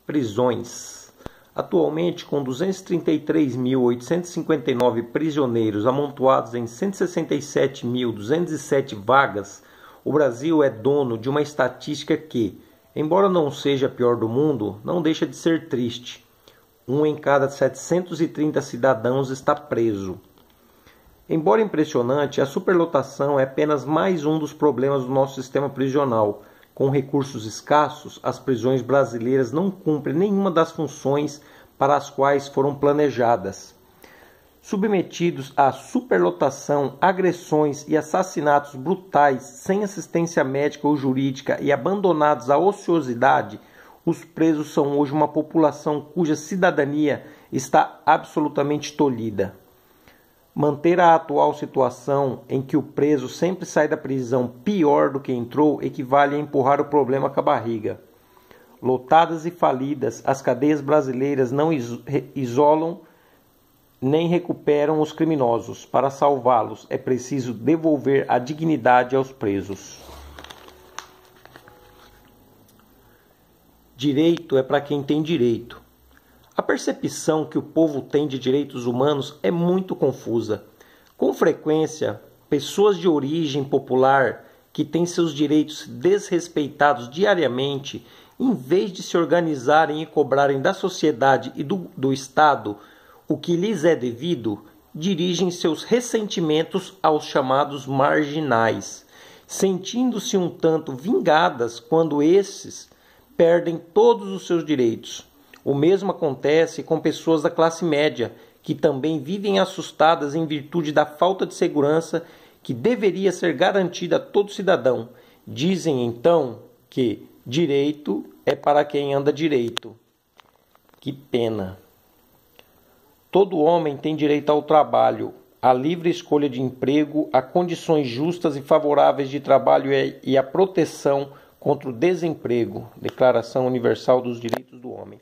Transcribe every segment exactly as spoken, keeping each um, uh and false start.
Prisões. Atualmente, com duzentos e trinta e três mil oitocentos e cinquenta e nove prisioneiros amontoados em cento e sessenta e sete mil duzentas e sete vagas, o Brasil é dono de uma estatística que, embora não seja a pior do mundo, não deixa de ser triste. Um em cada setecentos e trinta cidadãos está preso. Embora impressionante, a superlotação é apenas mais um dos problemas do nosso sistema prisional. Com recursos escassos, as prisões brasileiras não cumprem nenhuma das funções para as quais foram planejadas. Submetidos à superlotação, agressões e assassinatos brutais, sem assistência médica ou jurídica e abandonados à ociosidade, os presos são hoje uma população cuja cidadania está absolutamente tolhida. Manter a atual situação em que o preso sempre sai da prisão pior do que entrou equivale a empurrar o problema com a barriga. Lotadas e falidas, as cadeias brasileiras não isolam nem recuperam os criminosos. Para salvá-los, é preciso devolver a dignidade aos presos. Direito é para quem tem direito. A percepção que o povo tem de direitos humanos é muito confusa. Com frequência, pessoas de origem popular que têm seus direitos desrespeitados diariamente, em vez de se organizarem e cobrarem da sociedade e do, do Estado o que lhes é devido, dirigem seus ressentimentos aos chamados marginais, sentindo-se um tanto vingadas quando esses perdem todos os seus direitos. O mesmo acontece com pessoas da classe média, que também vivem assustadas em virtude da falta de segurança que deveria ser garantida a todo cidadão. Dizem então que direito é para quem anda direito. Que pena! Todo homem tem direito ao trabalho, à livre escolha de emprego, a condições justas e favoráveis de trabalho e à proteção contra o desemprego. Declaração Universal dos Direitos do Homem.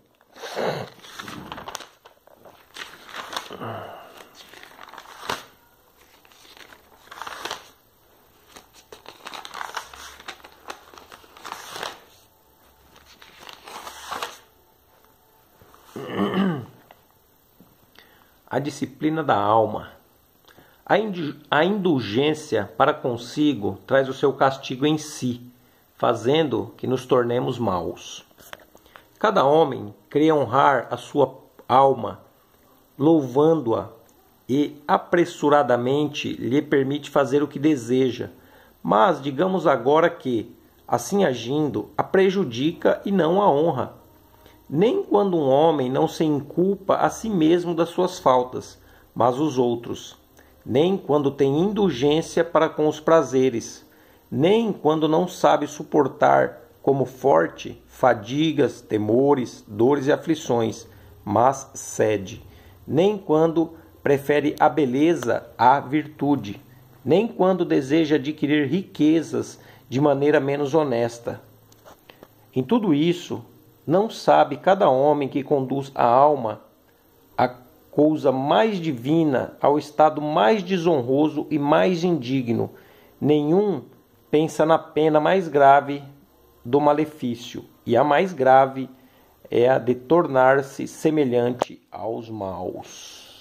A disciplina da alma. A indulgência para consigo traz o seu castigo em si, fazendo que nos tornemos maus. Cada homem crê honrar a sua alma, louvando-a, e apressuradamente lhe permite fazer o que deseja. Mas digamos agora que, assim agindo, a prejudica e não a honra. Nem quando um homem não se inculpa a si mesmo das suas faltas, mas os outros. Nem quando tem indulgência para com os prazeres. Nem quando não sabe suportar como forte fadigas, temores, dores e aflições, mas cede. Nem quando prefere a beleza à virtude. Nem quando deseja adquirir riquezas de maneira menos honesta. Em tudo isso, não sabe cada homem que conduz a alma à coisa mais divina, ao estado mais desonroso e mais indigno. Nenhum pensa na pena mais grave do malefício, e a mais grave é a de tornar-se semelhante aos maus.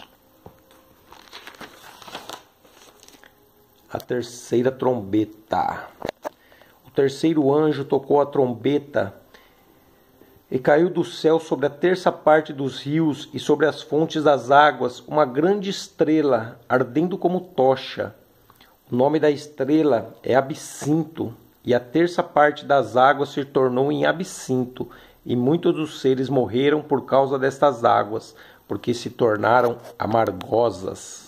A terceira trombeta. O terceiro anjo tocou a trombeta e caiu do céu sobre a terça parte dos rios e sobre as fontes das águas uma grande estrela, ardendo como tocha. O nome da estrela é Absinto, e a terça parte das águas se tornou em absinto, e muitos dos seres morreram por causa destas águas, porque se tornaram amargosas.